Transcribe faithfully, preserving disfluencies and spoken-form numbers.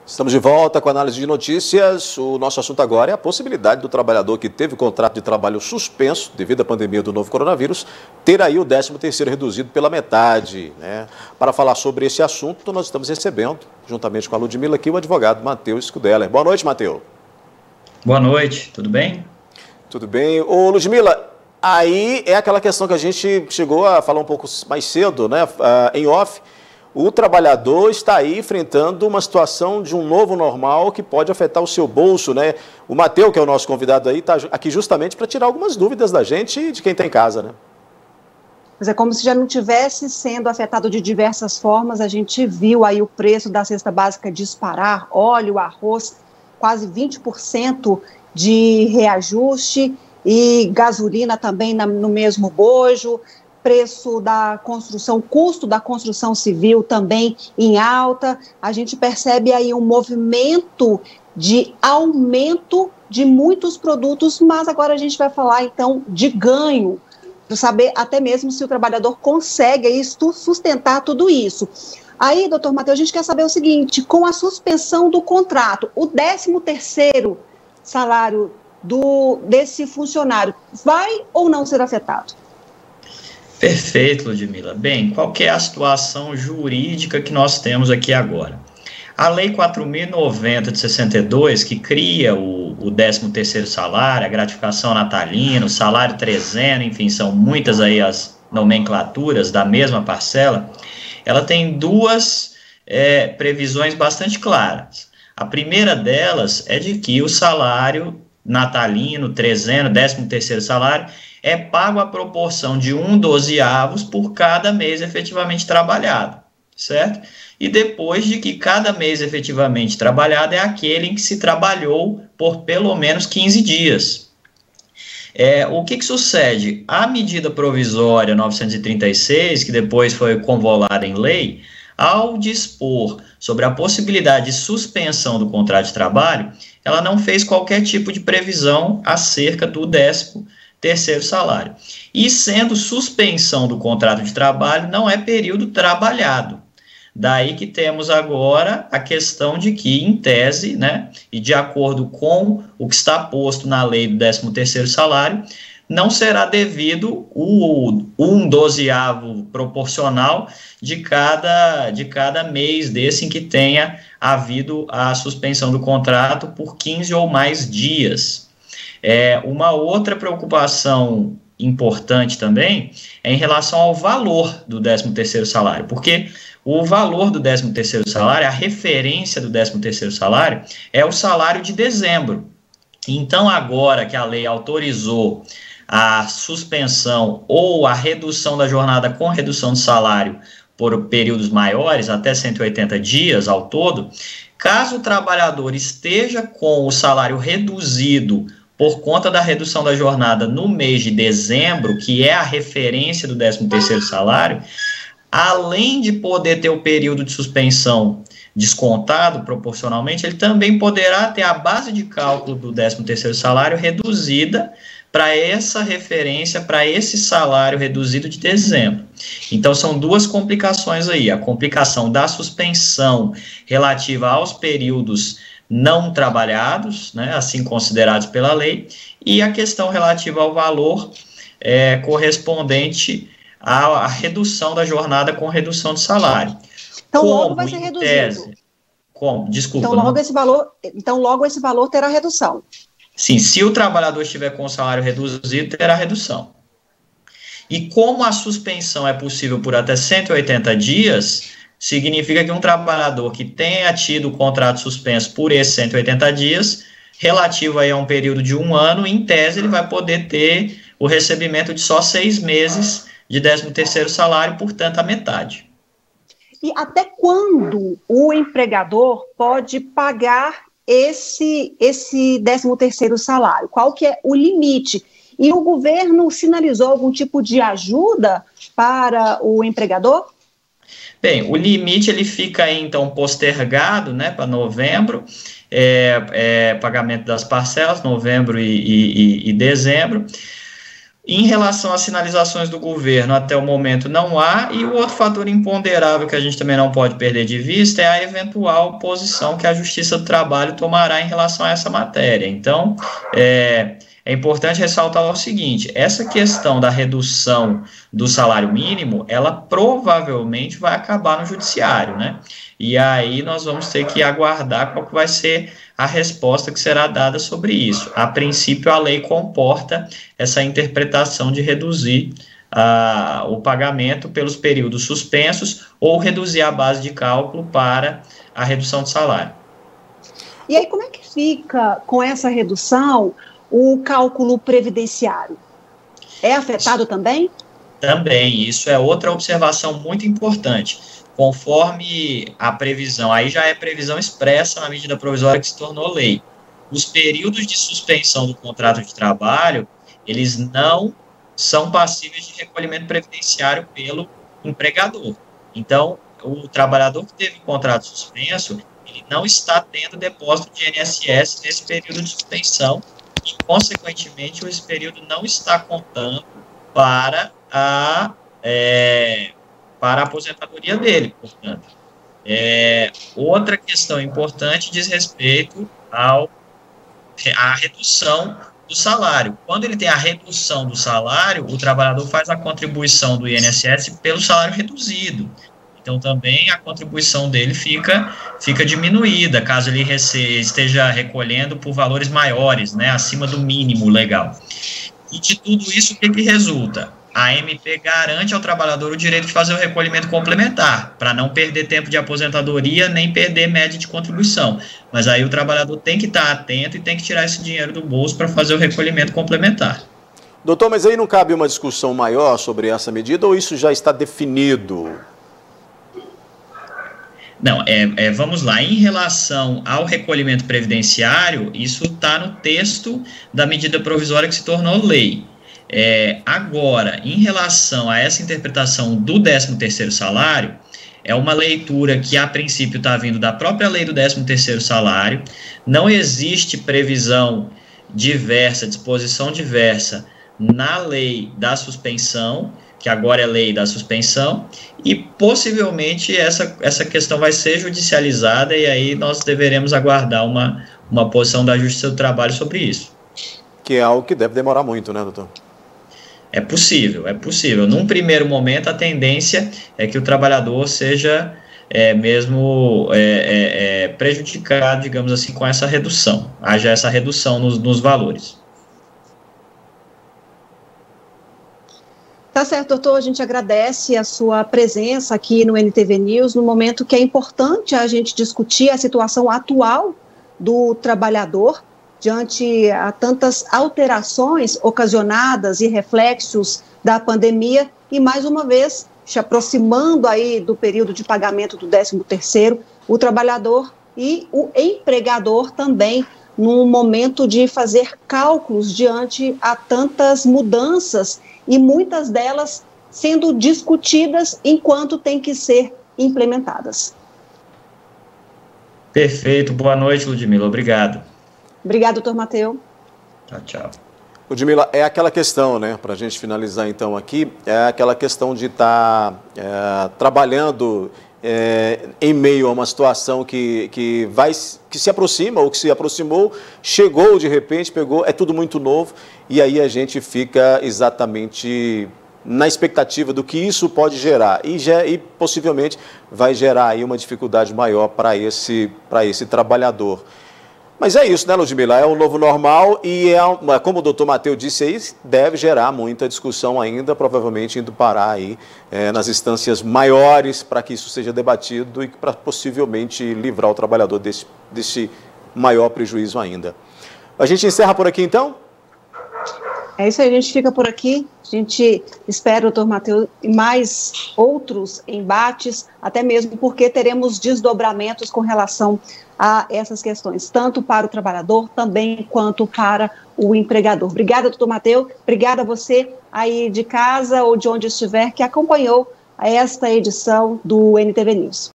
Estamos de volta com a análise de notícias. O nosso assunto agora é a possibilidade do trabalhador que teve o contrato de trabalho suspenso devido à pandemia do novo coronavírus ter aí o décimo terceiro reduzido pela metade, né? Para falar sobre esse assunto, nós estamos recebendo, juntamente com a Ludmila aqui, o advogado Matheus Scudeller. Boa noite, Matheus. Boa noite, tudo bem? Tudo bem. Ô, Ludmila, aí é aquela questão que a gente chegou a falar um pouco mais cedo, né, em off. O trabalhador está aí enfrentando uma situação de um novo normal que pode afetar o seu bolso, né? O Matheus, que é o nosso convidado aí, está aqui justamente para tirar algumas dúvidas da gente e de quem está em casa, né? Mas é como se já não tivesse sendo afetado de diversas formas. A gente viu aí o preço da cesta básica disparar, óleo, arroz, quase vinte por cento de reajuste e gasolina também na, no mesmo bojo. Preço da construção, custo da construção civil também em alta. A gente percebe aí um movimento de aumento de muitos produtos, mas agora a gente vai falar então de ganho, para saber até mesmo se o trabalhador consegue aí sustentar tudo isso. Aí, doutor Matheus, a gente quer saber o seguinte: com a suspensão do contrato, o décimo terceiro salário do, desse funcionário vai ou não ser afetado? Perfeito, Ludmila. Bem, qual que é a situação jurídica que nós temos aqui agora? A Lei quatro mil e noventa de sessenta e dois, que cria o, o décimo terceiro salário, a gratificação natalina, o salário trezeno, enfim, são muitas aí as nomenclaturas da mesma parcela, ela tem duas é, previsões bastante claras. A primeira delas é de que o salário natalino, trezeno, décimo terceiro salário, é pago a proporção de um dozeavos por cada mês efetivamente trabalhado, certo? E depois de que cada mês efetivamente trabalhado é aquele em que se trabalhou por pelo menos quinze dias. É, o que que sucede? A medida provisória novecentos e trinta e seis, que depois foi convolada em lei, ao dispor sobre a possibilidade de suspensão do contrato de trabalho, ela não fez qualquer tipo de previsão acerca do décimo terceiro salário. E sendo suspensão do contrato de trabalho, não é período trabalhado. Daí que temos agora a questão de que, em tese, né, e de acordo com o que está posto na lei do décimo terceiro salário, não será devido o um dozeavo proporcional de cada, de cada mês desse em que tenha havido a suspensão do contrato por quinze ou mais dias. É, uma outra preocupação importante também é em relação ao valor do décimo terceiro salário, porque o valor do décimo terceiro salário, a referência do décimo terceiro salário, é o salário de dezembro. Então, agora que a lei autorizou a suspensão ou a redução da jornada com redução de salário por períodos maiores, até cento e oitenta dias ao todo, caso o trabalhador esteja com o salário reduzido por conta da redução da jornada no mês de dezembro, que é a referência do décimo terceiro salário, além de poder ter o período de suspensão descontado proporcionalmente, ele também poderá ter a base de cálculo do décimo terceiro salário reduzida para essa referência, para esse salário reduzido de dezembro. Então, são duas complicações aí. A complicação da suspensão relativa aos períodos não trabalhados, né, assim considerados pela lei, e a questão relativa ao valor é, correspondente à, à redução da jornada com redução de salário. Então, como, logo vai ser reduzido. Tese, como? Desculpa. Então logo, não... esse valor, então, logo esse valor terá redução. Sim, se o trabalhador estiver com o salário reduzido, terá redução. E como a suspensão é possível por até cento e oitenta dias, significa que um trabalhador que tenha tido o contrato suspenso por esses cento e oitenta dias, relativo aí a um período de um ano, em tese ele vai poder ter o recebimento de só seis meses de décimo terceiro salário, portanto a metade. E até quando o empregador pode pagar esse, esse décimo terceiro salário? Qual que é o limite? E o governo sinalizou algum tipo de ajuda para o empregador? Bem, o limite ele fica aí, então, postergado, né, para novembro, é, é, pagamento das parcelas, novembro e, e, e dezembro. Em relação às sinalizações do governo, até o momento não há, e o outro fator imponderável que a gente também não pode perder de vista é a eventual posição que a Justiça do Trabalho tomará em relação a essa matéria. Então, é, é importante ressaltar o seguinte, essa questão da redução do salário mínimo, ela provavelmente vai acabar no judiciário, né? E aí nós vamos ter que aguardar qual que vai ser a resposta que será dada sobre isso. A princípio, a lei comporta essa interpretação de reduzir uh, o pagamento pelos períodos suspensos ou reduzir a base de cálculo para a redução de salário. E aí, como é que fica com essa redução o cálculo previdenciário? É afetado também? Também, isso é outra observação muito importante. Conforme a previsão, aí já é previsão expressa na medida provisória que se tornou lei. Os períodos de suspensão do contrato de trabalho, eles não são passíveis de recolhimento previdenciário pelo empregador. Então, o trabalhador que teve o contrato suspenso, ele não está tendo depósito de I N S S nesse período de suspensão e, consequentemente, esse período não está contando para a... É, para a aposentadoria dele, portanto. É, outra questão importante diz respeito ao, à redução do salário. Quando ele tem a redução do salário, o trabalhador faz a contribuição do I N S S pelo salário reduzido. Então, também a contribuição dele fica, fica diminuída, caso ele rece- esteja recolhendo por valores maiores, né, acima do mínimo legal. E de tudo isso, o que, que resulta? A M P garante ao trabalhador o direito de fazer o recolhimento complementar, para não perder tempo de aposentadoria, nem perder média de contribuição. Mas aí o trabalhador tem que estar atento e tem que tirar esse dinheiro do bolso para fazer o recolhimento complementar. Doutor, mas aí não cabe uma discussão maior sobre essa medida ou isso já está definido? Não, é, é, vamos lá, em relação ao recolhimento previdenciário, isso está no texto da medida provisória que se tornou lei. É, agora, em relação a essa interpretação do décimo terceiro salário, é uma leitura que a princípio está vindo da própria lei do décimo terceiro salário, não existe previsão diversa, disposição diversa na lei da suspensão, que agora é lei da suspensão, e possivelmente essa, essa questão vai ser judicializada e aí nós deveremos aguardar uma, uma posição da Justiça do Trabalho sobre isso. Que é algo que deve demorar muito, né, doutor? É possível, é possível. Num primeiro momento, a tendência é que o trabalhador seja é, mesmo é, é, é, prejudicado, digamos assim, com essa redução. Haja essa redução nos, nos valores. Tá certo, doutor. A gente agradece a sua presença aqui no N T V News, no momento que é importante a gente discutir a situação atual do trabalhador, diante a tantas alterações ocasionadas e reflexos da pandemia, e mais uma vez, se aproximando aí do período de pagamento do décimo terceiro, o trabalhador e o empregador também, num momento de fazer cálculos diante a tantas mudanças, e muitas delas sendo discutidas enquanto têm que ser implementadas. Perfeito, boa noite, Ludmila, obrigado. Obrigado, doutor Matteu. Tchau, tchau. Ludmila, é aquela questão, né, para a gente finalizar então aqui, é aquela questão de estar tá, é, trabalhando é, em meio a uma situação que, que, vai, que se aproxima, ou que se aproximou, chegou de repente, pegou, é tudo muito novo, e aí a gente fica exatamente na expectativa do que isso pode gerar, e, e possivelmente vai gerar aí uma dificuldade maior para esse, para esse trabalhador. Mas é isso, né, Ludmila? É um novo normal e, é, como o doutor Matteu disse aí, deve gerar muita discussão ainda, provavelmente indo parar aí é, nas instâncias maiores para que isso seja debatido e para possivelmente livrar o trabalhador desse, desse maior prejuízo ainda. A gente encerra por aqui, então? É isso aí, a gente fica por aqui. A gente espera, doutor Matteu, e mais outros embates, até mesmo porque teremos desdobramentos com relação a essas questões, tanto para o trabalhador, também quanto para o empregador. Obrigada, doutor Matteu. Obrigada a você aí de casa ou de onde estiver que acompanhou esta edição do N T V News.